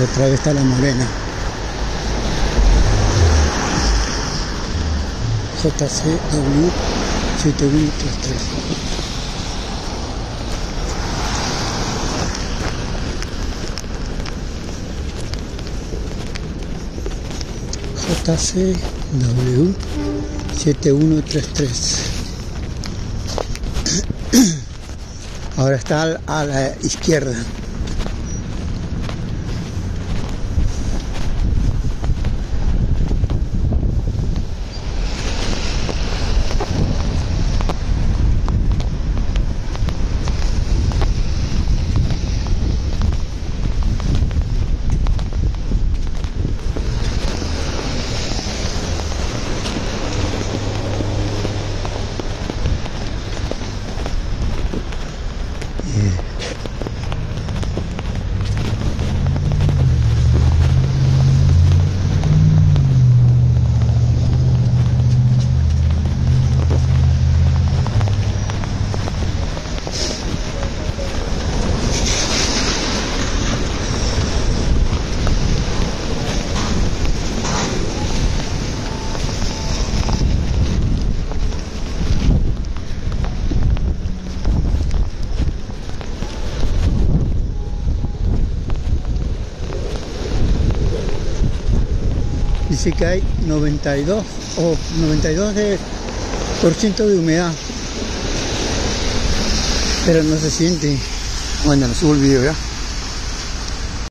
Otra vez está la morena. JCW 7133. JCW 7133. Ahora está a la izquierda. Dice que hay 92 o 92% de humedad, pero no se siente. Bueno, subo el video ya.